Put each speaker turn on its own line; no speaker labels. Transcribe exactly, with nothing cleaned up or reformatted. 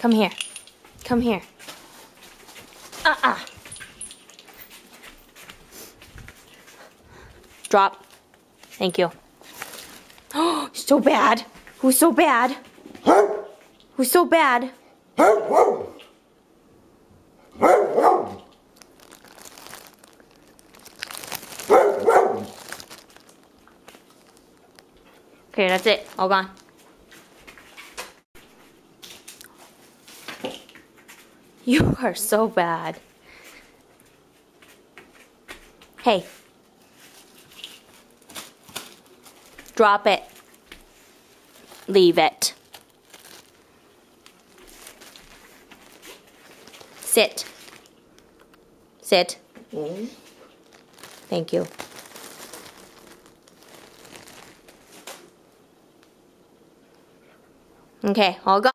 Come here. Come here. Uh-uh. Drop. Thank you. Oh, so bad. Who's so bad? Who's so bad? Okay, that's it. All gone. You are so bad. Hey. Drop it. Leave it. Sit. Sit.
Mm.
Thank you. Okay, all gone.